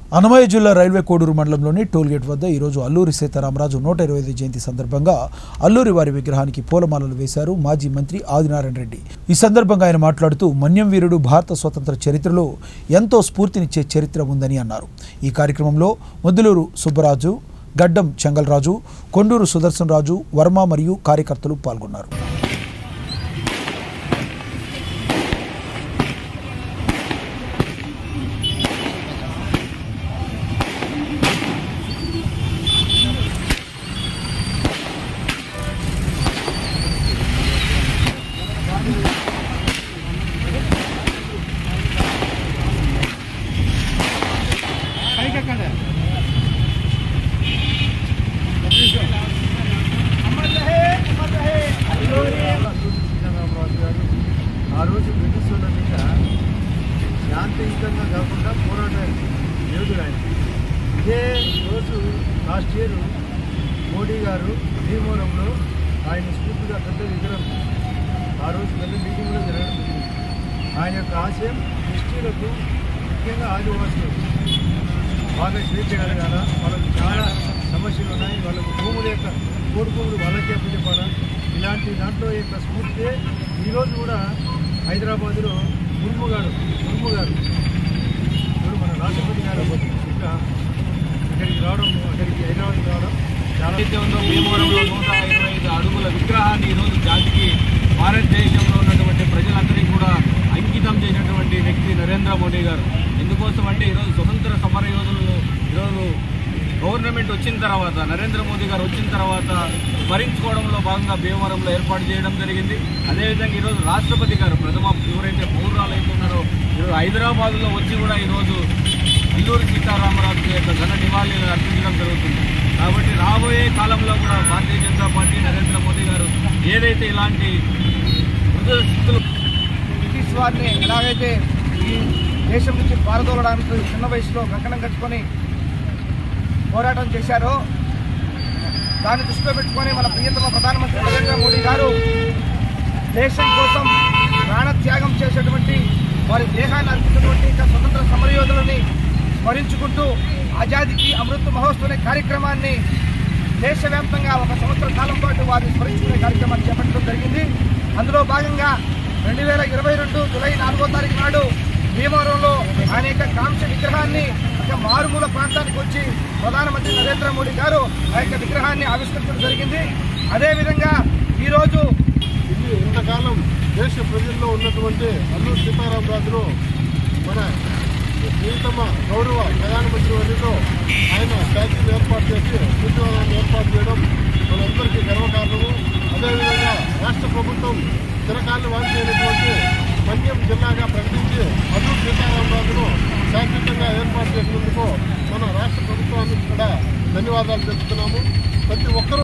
అన్నమయ్య జిల్లా రైల్వే కోడూరు మండలంలోని టోల్గేట్ వద్ద ఈరోజు అల్లూరి సీతారామరాజు 125వ జయంతి సందర్భంగా అల్లూరి వారి విగ్రహానికి పూలమాలలు వేశారు మాజీ మంత్రి ఆదినారాయణ రెడ్డి. ఈ సందర్భంగా ఆయన మాట్లాడుతూ మన్యం వీరుడు భారత స్వతంత్ర చరిత్రలో ఎంతో స్ఫూర్తినిచ్చే చరిత్ర ఉందని అన్నారు. ఈ కార్యక్రమంలో ముద్దులూరు సుబ్బరాజు, గడ్డం చెంగల్రాజు, కొండూరు సుదర్శన్ రాజు, వర్మ మరియు కార్యకర్తలు పాల్గొన్నారు. ఆ రోజు బ్రిటిష్ వాళ్ళ మీద శాంతియుతంగా కాకుండా పోరాటానికి యోధుడు ఆయన. ఇదే రోజు లాస్ట్ ఇయర్ మోడీ గారు భీమవరంలో ఆయన స్ఫూర్తిగా పెద్ద విగ్రహం ఆ రోజు పెద్ద మీటింగ్లో జరగడం జరిగింది. ఆయన యొక్క ఆశయం ఎస్టీలకు, ముఖ్యంగా ఆదివాసులు బాగా స్వేచ్ఛ కలగాల, వాళ్ళకు చాలా సమస్యలు ఉన్నాయి, వాళ్ళకు భూముల యొక్క కోరుకోములు వాళ్ళకే అప్పచెప్పాలా, ఇలాంటి దాంట్లో యొక్క స్ఫూర్తి ఈరోజు కూడా హైదరాబాద్లో ముర్ము గారు ఇప్పుడు మన రాష్ట్రపతి గారు ఇక్కడికి రావడం, అక్కడికి హైదరాబాద్కి రావడం చాలా ఉందో. భీమవరంలో 125 అడుగుల విగ్రహాన్ని ఈరోజు జాతికి, భారతదేశంలో ఉన్నటువంటి ప్రజలందరికీ కూడా అంకితం చేసినటువంటి వ్యక్తి నరేంద్ర మోడీ గారు. ఎందుకోసం అంటే ఈరోజు స్వతంత్ర సమర యోధులు ఈరోజు గవర్నమెంట్ వచ్చిన తర్వాత, నరేంద్ర మోదీ గారు వచ్చిన తర్వాత స్మరించుకోవడంలో భాగంగా భీమవరంలో ఏర్పాటు చేయడం జరిగింది. అదేవిధంగా ఈరోజు రాష్ట్రపతి గారు ఎవరైతే పౌరాలు అవుతున్నారో ఈరోజు హైదరాబాద్లో వచ్చి కూడా ఈరోజు అల్లూరి సీతారామరాజు యొక్క ఘన నివాళులు అర్పించడం జరుగుతుంది. కాబట్టి రాబోయే కాలంలో కూడా భారతీయ జనతా పార్టీ, నరేంద్ర మోదీ గారు ఏదైతే ఇలాంటి స్థితులు బ్రిటిష్ వారిని ఎలాగైతే ఈ దేశం నుంచి పారదోలడానికి చిన్న వయసులో కంకణం కట్టుకొని పోరాటం చేశారో దాన్ని దృష్టిలో పెట్టుకొని మన ప్రియతమ ప్రధానమంత్రి నరేంద్ర మోడీ గారు దేశం కోసం ప్రాణత్యాగం చేసేటువంటి, వారి దేహాన్ని అర్పించినటువంటి స్వతంత్ర సమరయోధులని స్మరించుకుంటూ ఆజాదీకి అమృత్ మహోత్సవ్ అనే కార్యక్రమాన్ని దేశవ్యాప్తంగా 1 సంవత్సర కాలం పాటు వారిని స్మరించుకునే కార్యక్రమాన్ని చేపట్టడం జరిగింది. అందులో భాగంగా 2022 జూలై 4వ తారీఖు నాడు భీమవరంలో ఆయన యొక్క కాంస్య విగ్రహాన్ని మారుమూల ప్రాంతానికి వచ్చి ప్రధానమంత్రి నరేంద్ర మోడీ గారు ఆ యొక్క విగ్రహాన్ని ఆవిష్కరించడం జరిగింది. అదేవిధంగా ఈరోజు ఇంతకాలం దేశ ప్రజల్లో ఉన్నటువంటి అల్లూరి సీతారామరాజును మన ప్రియతమ గౌరవ ప్రధానమంత్రి వర్యులు ఆయన స్టాచ్యూని ఏర్పాటు చేసి శిల్పాలను ఏర్పాటు చేయడం మనందరికీ గర్వకారణము. అదేవిధంగా రాష్ట్ర ప్రభుత్వం చిరకాలను వాంఛించినటువంటి మన్యం జిల్లాగా ప్రకటించి అల్లూరి సీతారామరాజును శాశ్వతంగా ఏర్పాటు చేసినందుకు మన రాష్ట్ర ప్రభుత్వానికి కూడా ధన్యవాదాలు తెలుపుతున్నాము. ప్రతి ఒక్కరూ